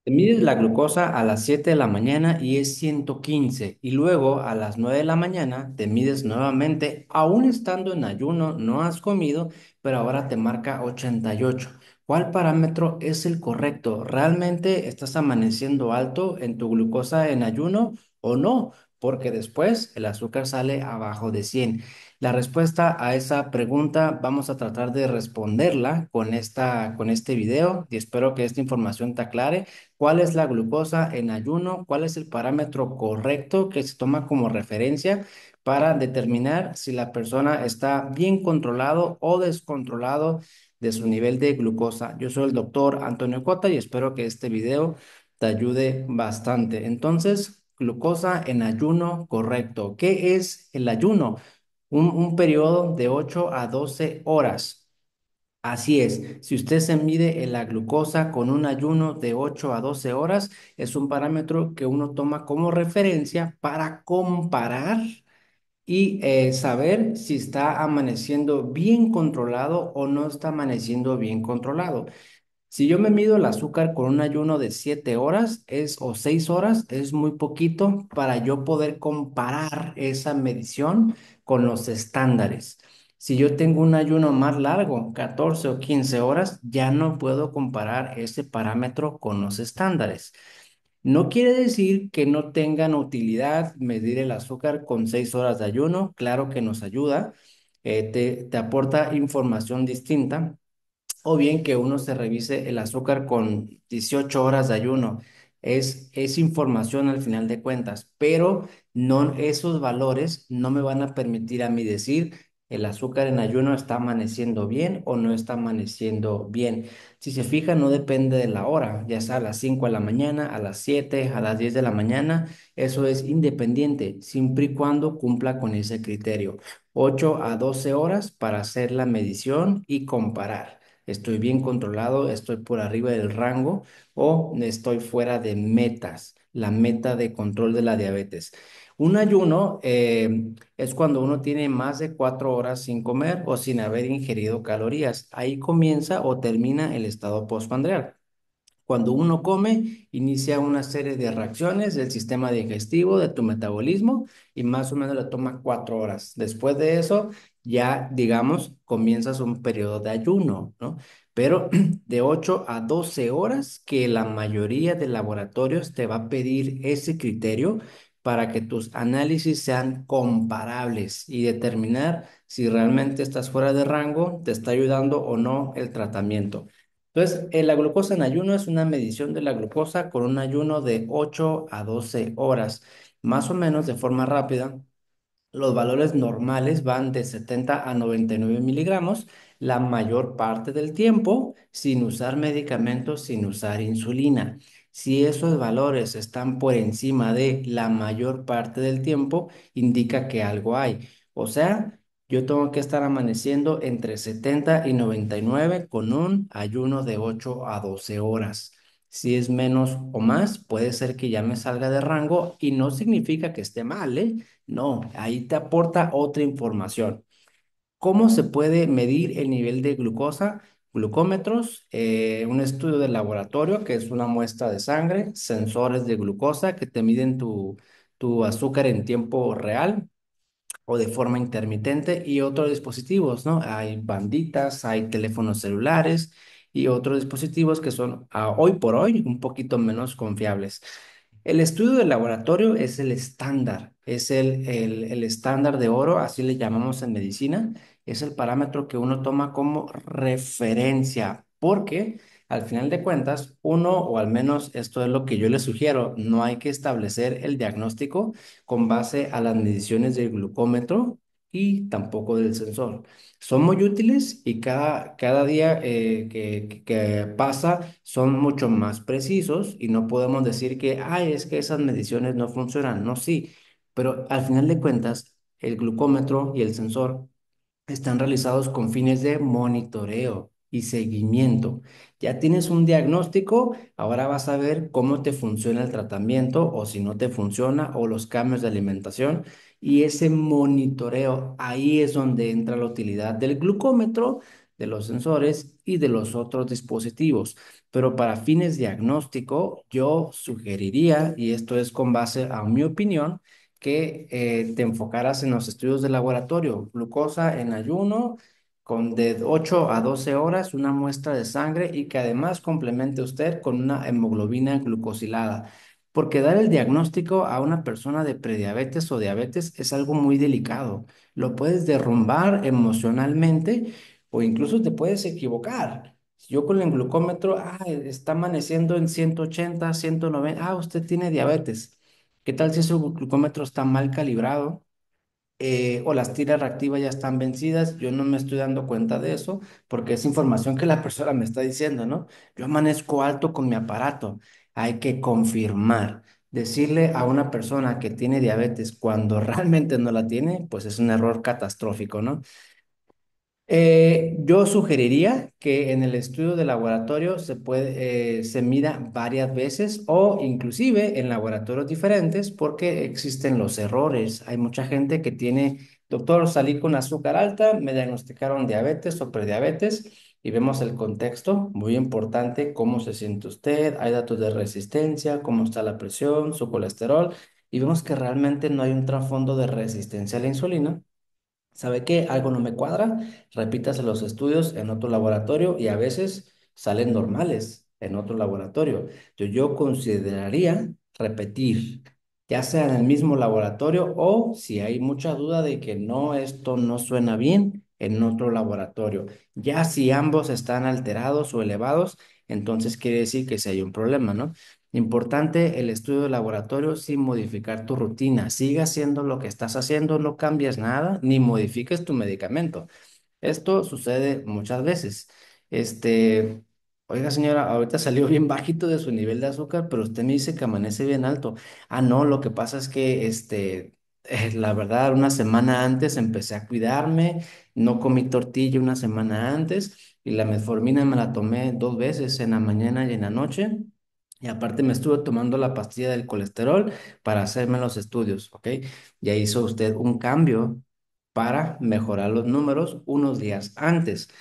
Te mides la glucosa a las 7 de la mañana y es 115 y luego a las 9 de la mañana te mides nuevamente, aún estando en ayuno, no has comido, pero ahora te marca 88. ¿Cuál parámetro es el correcto? ¿Realmente estás amaneciendo alto en tu glucosa en ayuno o no? Porque después el azúcar sale abajo de 100. La respuesta a esa pregunta vamos a tratar de responderla con este video y espero que esta información te aclare. ¿Cuál es la glucosa en ayuno? ¿Cuál es el parámetro correcto que se toma como referencia para determinar si la persona está bien controlado o descontrolado de su nivel de glucosa? Yo soy el doctor Antonio Cota y espero que este video te ayude bastante. Entonces, glucosa en ayuno correcto. ¿Qué es el ayuno? Un periodo de 8 a 12 horas. Así es, si usted se mide en la glucosa con un ayuno de 8 a 12 horas, es un parámetro que uno toma como referencia para comparar y saber si está amaneciendo bien controlado o no está amaneciendo bien controlado. Si yo me mido el azúcar con un ayuno de 7 horas o 6 horas, es muy poquito para yo poder comparar esa medición con los estándares. Si yo tengo un ayuno más largo, 14 o 15 horas, ya no puedo comparar ese parámetro con los estándares. No quiere decir que no tengan utilidad medir el azúcar con 6 horas de ayuno. Claro que nos ayuda, te aporta información distinta, o bien que uno se revise el azúcar con 18 horas de ayuno. Es información al final de cuentas, pero no, esos valores no me van a permitir a mí decir el azúcar en ayuno está amaneciendo bien o no está amaneciendo bien. Si se fija, no depende de la hora, ya sea a las 5 de la mañana, a las 7, a las 10 de la mañana, eso es independiente, siempre y cuando cumpla con ese criterio. 8 a 12 horas para hacer la medición y comparar. Estoy bien controlado, estoy por arriba del rango o estoy fuera de metas, la meta de control de la diabetes. Un ayuno es cuando uno tiene más de 4 horas sin comer o sin haber ingerido calorías. Ahí comienza o termina el estado postprandial. Cuando uno come, inicia una serie de reacciones del sistema digestivo, de tu metabolismo, y más o menos le toma 4 horas. Después de eso, ya, digamos, comienzas un periodo de ayuno, ¿no? Pero de 8 a 12 horas, que la mayoría de laboratorios te va a pedir ese criterio para que tus análisis sean comparables y determinar si realmente estás fuera de rango, te está ayudando o no el tratamiento. Entonces, la glucosa en ayuno es una medición de la glucosa con un ayuno de 8 a 12 horas, más o menos de forma rápida. Los valores normales van de 70 a 99 miligramos la mayor parte del tiempo sin usar medicamentos, sin usar insulina. Si esos valores están por encima de la mayor parte del tiempo, indica que algo hay. O sea, yo tengo que estar amaneciendo entre 70 y 99 con un ayuno de 8 a 12 horas. Si es menos o más, puede ser que ya me salga de rango y no significa que esté mal, ¿eh? No, ahí te aporta otra información. ¿Cómo se puede medir el nivel de glucosa? Glucómetros, un estudio de laboratorio que es una muestra de sangre, sensores de glucosa que te miden tu azúcar en tiempo real o de forma intermitente y otros dispositivos, ¿no? Hay banditas, hay teléfonos celulares y otros dispositivos que son hoy por hoy un poquito menos confiables. El estudio de laboratorio es el estándar, es el estándar de oro, así le llamamos en medicina, es el parámetro que uno toma como referencia, porque al final de cuentas, uno, o al menos esto es lo que yo le sugiero, no hay que establecer el diagnóstico con base a las mediciones del glucómetro y tampoco del sensor. Son muy útiles y cada día que pasa son mucho más precisos y no podemos decir que, ay, es que esas mediciones no funcionan. No, sí, pero al final de cuentas, el glucómetro y el sensor están realizados con fines de monitoreo y seguimiento. Ya tienes un diagnóstico, ahora vas a ver cómo te funciona el tratamiento o si no te funciona o los cambios de alimentación. Y ese monitoreo, ahí es donde entra la utilidad del glucómetro, de los sensores y de los otros dispositivos. Pero para fines diagnóstico, yo sugeriría, y esto es con base a mi opinión, que te enfocaras en los estudios de laboratorio, glucosa en ayuno, con de 8 a 12 horas, una muestra de sangre y que además complemente usted con una hemoglobina glucosilada. Porque dar el diagnóstico a una persona de prediabetes o diabetes es algo muy delicado. Lo puedes derrumbar emocionalmente o incluso te puedes equivocar. Si yo con el glucómetro, está amaneciendo en 180, 190, usted tiene diabetes. ¿Qué tal si ese glucómetro está mal calibrado? O las tiras reactivas ya están vencidas, yo no me estoy dando cuenta de eso porque es información que la persona me está diciendo, ¿no? Yo amanezco alto con mi aparato, hay que confirmar. Decirle a una persona que tiene diabetes cuando realmente no la tiene, pues es un error catastrófico, ¿no? Yo sugeriría que en el estudio de laboratorio se mida varias veces o inclusive en laboratorios diferentes porque existen los errores. Hay mucha gente que tiene, doctor, salí con azúcar alta, me diagnosticaron diabetes o prediabetes y vemos el contexto, muy importante, cómo se siente usted, hay datos de resistencia, cómo está la presión, su colesterol y vemos que realmente no hay un trasfondo de resistencia a la insulina. ¿Sabe qué? Algo no me cuadra, repítase los estudios en otro laboratorio y a veces salen normales en otro laboratorio. Yo consideraría repetir, ya sea en el mismo laboratorio o si hay mucha duda de que no, esto no suena bien, en otro laboratorio. Ya si ambos están alterados o elevados, entonces quiere decir que sí hay un problema, ¿no? Importante el estudio de laboratorio sin modificar tu rutina. Sigue haciendo lo que estás haciendo, no cambies nada, ni modifiques tu medicamento. Esto sucede muchas veces. Este, oiga señora, ahorita salió bien bajito de su nivel de azúcar, pero usted me dice que amanece bien alto. No, lo que pasa es que, la verdad, una semana antes empecé a cuidarme, no comí tortilla una semana antes y la metformina me la tomé 2 veces, en la mañana y en la noche. Y aparte me estuve tomando la pastilla del colesterol para hacerme los estudios, ¿ok? Ya hizo usted un cambio para mejorar los números unos días antes.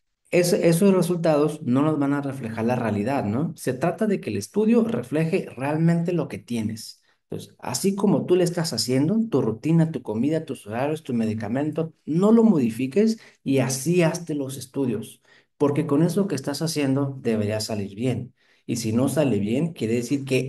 Esos resultados no nos van a reflejar la realidad, ¿no? Se trata de que el estudio refleje realmente lo que tienes. Entonces, así como tú le estás haciendo, tu rutina, tu comida, tus horarios, tu medicamento, no lo modifiques y así hazte los estudios, porque con eso que estás haciendo debería salir bien. Y si no sale bien, quiere decir que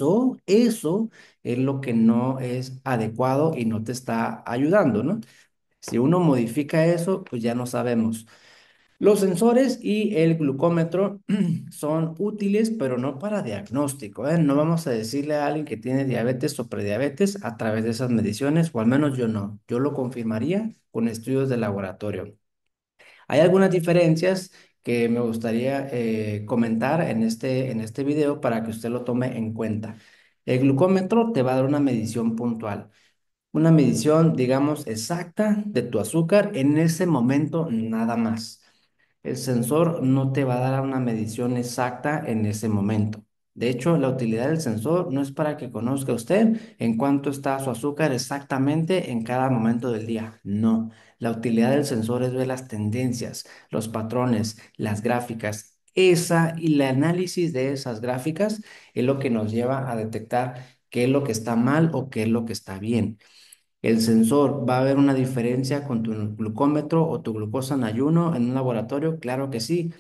eso es lo que no es adecuado y no te está ayudando, ¿no? Si uno modifica eso, pues ya no sabemos. Los sensores y el glucómetro son útiles, pero no para diagnóstico, ¿eh? No vamos a decirle a alguien que tiene diabetes o prediabetes a través de esas mediciones, o al menos yo no. Yo lo confirmaría con estudios de laboratorio. Hay algunas diferencias que me gustaría comentar en este video para que usted lo tome en cuenta. El glucómetro te va a dar una medición puntual. Una medición, digamos, exacta de tu azúcar en ese momento, nada más. El sensor no te va a dar una medición exacta en ese momento. De hecho, la utilidad del sensor no es para que conozca usted en cuánto está su azúcar exactamente en cada momento del día. No, la utilidad del sensor es ver las tendencias, los patrones, las gráficas. Esa y el análisis de esas gráficas es lo que nos lleva a detectar qué es lo que está mal o qué es lo que está bien. El sensor, ¿va a haber una diferencia con tu glucómetro o tu glucosa en ayuno en un laboratorio? Claro que sí.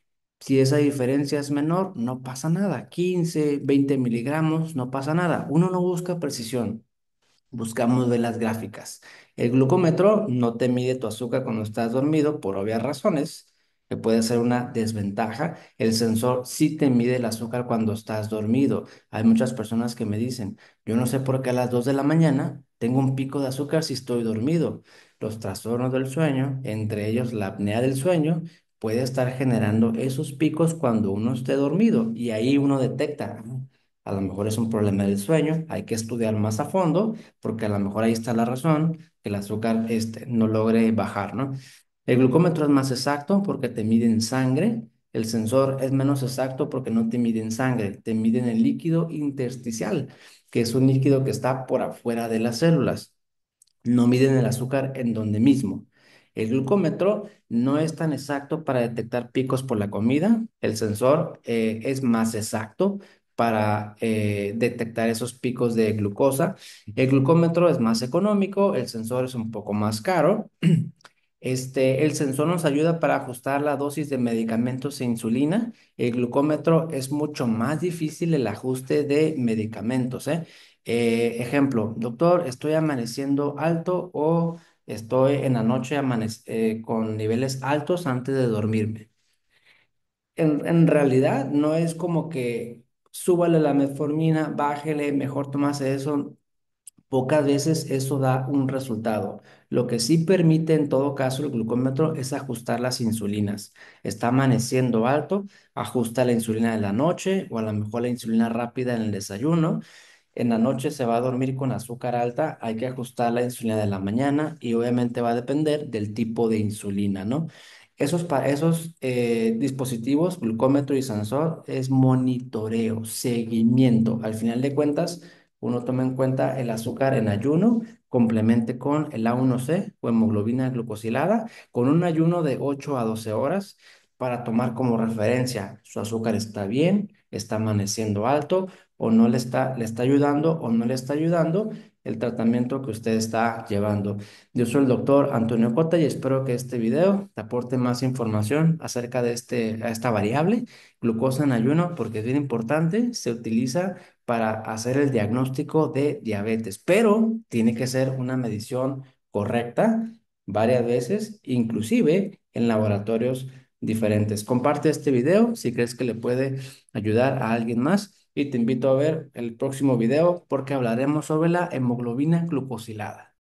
Si esa diferencia es menor, no pasa nada. 15, 20 miligramos, no pasa nada. Uno no busca precisión. Buscamos ver las gráficas. El glucómetro no te mide tu azúcar cuando estás dormido por obvias razones, que puede ser una desventaja. El sensor sí te mide el azúcar cuando estás dormido. Hay muchas personas que me dicen, yo no sé por qué a las 2 de la mañana tengo un pico de azúcar si estoy dormido. Los trastornos del sueño, entre ellos la apnea del sueño, puede estar generando esos picos cuando uno esté dormido y ahí uno detecta, a lo mejor es un problema del sueño, hay que estudiar más a fondo porque a lo mejor ahí está la razón que el azúcar no logre bajar, ¿no? El glucómetro es más exacto porque te mide en sangre, el sensor es menos exacto porque no te mide en sangre, te mide en el líquido intersticial, que es un líquido que está por afuera de las células, no miden el azúcar en donde mismo. El glucómetro no es tan exacto para detectar picos por la comida. El sensor es más exacto para detectar esos picos de glucosa. El glucómetro es más económico, el sensor es un poco más caro. El sensor nos ayuda para ajustar la dosis de medicamentos e insulina. El glucómetro es mucho más difícil el ajuste de medicamentos, ¿eh? Ejemplo, doctor, estoy amaneciendo alto o estoy en la noche con niveles altos antes de dormirme. En realidad no es como que súbale la metformina, bájele, mejor tomase eso. Pocas veces eso da un resultado. Lo que sí permite en todo caso el glucómetro es ajustar las insulinas. Está amaneciendo alto, ajusta la insulina de la noche o a lo mejor la insulina rápida en el desayuno. En la noche se va a dormir con azúcar alta, hay que ajustar la insulina de la mañana y obviamente va a depender del tipo de insulina, ¿no? Esos dispositivos, glucómetro y sensor, es monitoreo, seguimiento. Al final de cuentas, uno toma en cuenta el azúcar en ayuno, complemente con el A1C o hemoglobina glucosilada, con un ayuno de 8 a 12 horas para tomar como referencia, su azúcar está bien, está amaneciendo alto o no le está ayudando o no le está ayudando el tratamiento que usted está llevando. Yo soy el doctor Antonio Cota y espero que este video te aporte más información acerca de esta variable, glucosa en ayuno, porque es bien importante, se utiliza para hacer el diagnóstico de diabetes, pero tiene que ser una medición correcta varias veces, inclusive en laboratorios diferentes. Comparte este video si crees que le puede ayudar a alguien más y te invito a ver el próximo video porque hablaremos sobre la hemoglobina glucosilada.